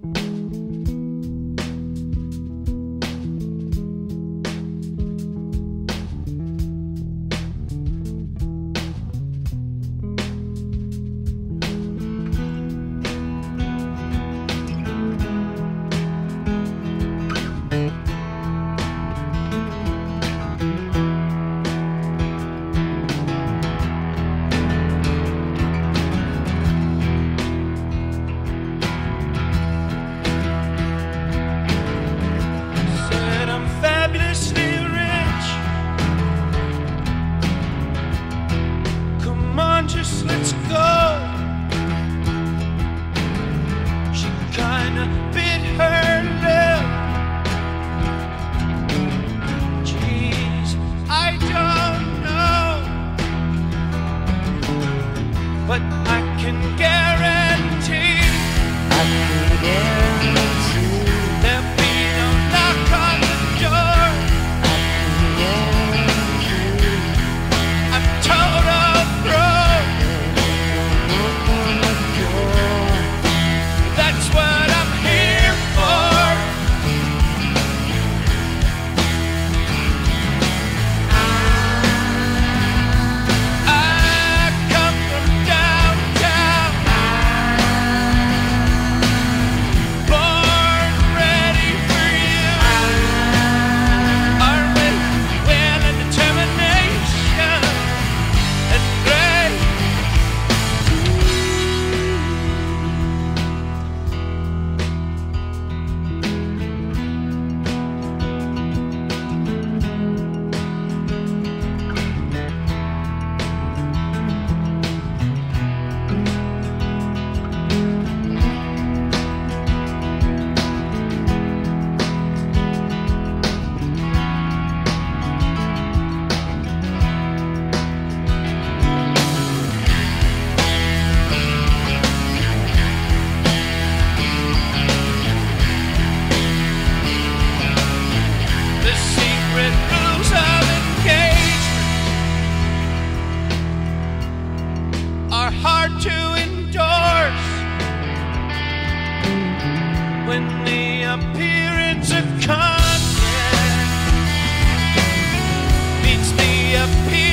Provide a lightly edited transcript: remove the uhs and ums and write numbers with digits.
Just let's go. She kinda bit her lip. Jeez, I don't know, but I can guarantee there'll be no knock on the door. I'm total broke. That's what I'm here for. I come from downtown, born ready for you. Armed with will and determination and grace. The secret rules of engagement are hard to endorse when the appearance of consent meets the appearance